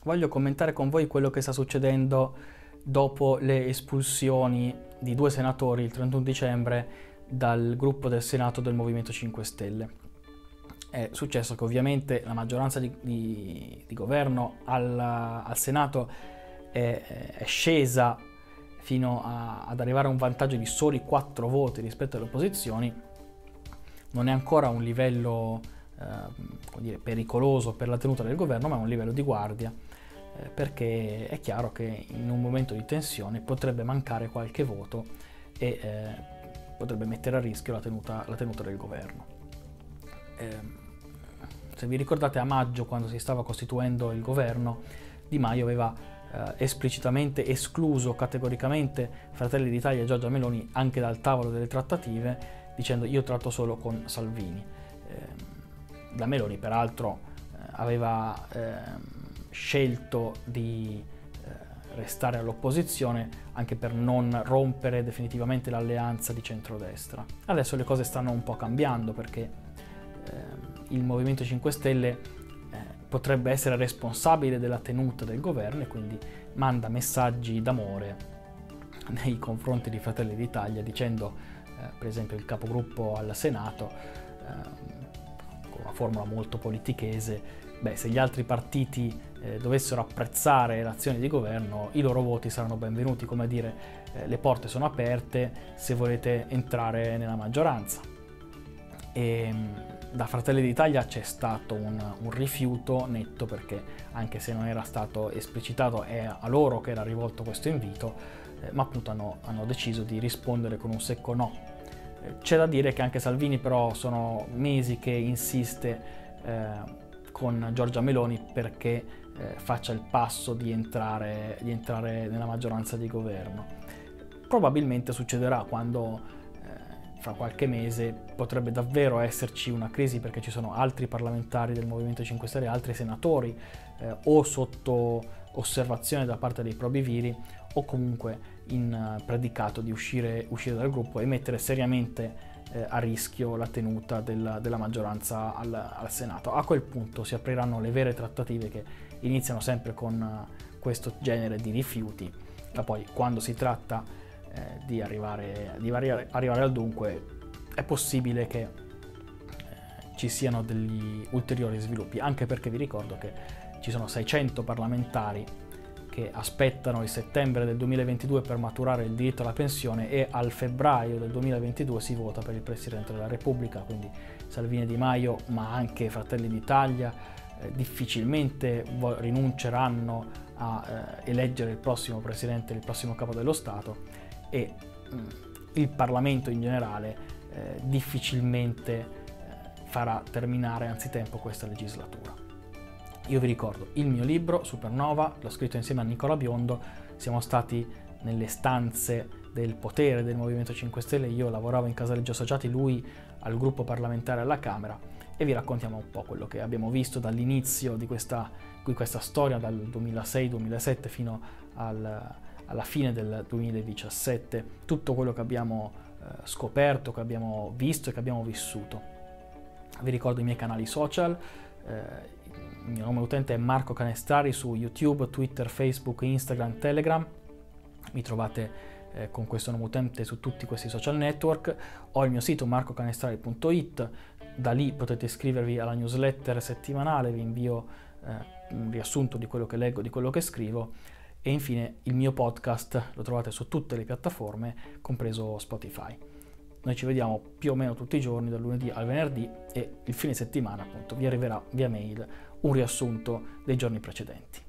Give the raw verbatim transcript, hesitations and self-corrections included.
voglio commentare con voi quello che sta succedendo dopo le espulsioni di due senatori il trentuno dicembre dal gruppo del Senato del Movimento cinque Stelle. È successo che ovviamente la maggioranza di, di, di governo al, al Senato è, è scesa fino a, ad arrivare a un vantaggio di soli quattro voti rispetto alle opposizioni. Non è ancora un livello eh, come dire, pericoloso per la tenuta del governo, ma è un livello di guardia, eh, perché è chiaro che in un momento di tensione potrebbe mancare qualche voto e eh, potrebbe mettere a rischio la tenuta, la tenuta del governo. Eh, se vi ricordate, a maggio, quando si stava costituendo il governo, Di Maio aveva eh, esplicitamente escluso categoricamente Fratelli d'Italia e Giorgia Meloni anche dal tavolo delle trattative, dicendo: io tratto solo con Salvini. Eh, la Meloni peraltro eh, aveva eh, scelto di eh, restare all'opposizione anche per non rompere definitivamente l'alleanza di centrodestra. Adesso le cose stanno un po' cambiando, perché eh, il Movimento cinque Stelle eh, potrebbe essere responsabile della tenuta del governo e quindi manda messaggi d'amore nei confronti di Fratelli d'Italia, dicendo eh, per esempio il capogruppo al Senato eh, con una formula molto politichese: beh, se gli altri partiti eh, dovessero apprezzare l'azione di governo, i loro voti saranno benvenuti, come a dire eh, le porte sono aperte se volete entrare nella maggioranza. E da Fratelli d'Italia c'è stato un, un rifiuto netto, perché anche se non era stato esplicitato è a loro che era rivolto questo invito, eh, ma appunto hanno, hanno deciso di rispondere con un secco no. Eh, c'è da dire che anche Salvini però sono mesi che insiste eh, con Giorgia Meloni perché eh, faccia il passo di entrare, di entrare nella maggioranza di governo. Probabilmente succederà quando fra qualche mese potrebbe davvero esserci una crisi, perché ci sono altri parlamentari del Movimento cinque Stelle, altri senatori eh, o sotto osservazione da parte dei probiviri o comunque in uh, predicato di uscire, uscire dal gruppo e mettere seriamente eh, a rischio la tenuta della, della maggioranza al, al Senato. A quel punto si apriranno le vere trattative, che iniziano sempre con uh, questo genere di rifiuti, ma poi quando si tratta Eh, di, arrivare, di arrivare, arrivare al dunque è possibile che eh, ci siano degli ulteriori sviluppi, anche perché vi ricordo che ci sono seicento parlamentari che aspettano il settembre del duemilaventidue per maturare il diritto alla pensione, e al febbraio del duemilaventidue si vota per il Presidente della Repubblica, quindi Salvini e Di Maio, ma anche Fratelli d'Italia eh, difficilmente rinunceranno a eh, eleggere il prossimo Presidente, il prossimo Capo dello Stato, e mh, il Parlamento in generale eh, difficilmente eh, farà terminare anzitempo questa legislatura. Io vi ricordo il mio libro Supernova, l'ho scritto insieme a Nicola Biondo, siamo stati nelle stanze del potere del Movimento cinque Stelle, io lavoravo in Casaleggio Associati, lui al gruppo parlamentare alla Camera, e vi raccontiamo un po' quello che abbiamo visto dall'inizio di questa, di questa storia, dal duemilasei duemilasette fino al alla fine del duemiladiciassette, tutto quello che abbiamo eh, scoperto, che abbiamo visto e che abbiamo vissuto. Vi ricordo i miei canali social, eh, il mio nome utente è Marco Canestrari su YouTube, Twitter, Facebook, Instagram, Telegram, mi trovate eh, con questo nome utente su tutti questi social network. Ho il mio sito marco canestrari punto it, da lì potete iscrivervi alla newsletter settimanale, vi invio eh, un riassunto di quello che leggo, di quello che scrivo. E infine il mio podcast lo trovate su tutte le piattaforme, compreso Spotify. Noi ci vediamo più o meno tutti i giorni, dal lunedì al venerdì, e il fine settimana appunto vi arriverà via mail un riassunto dei giorni precedenti.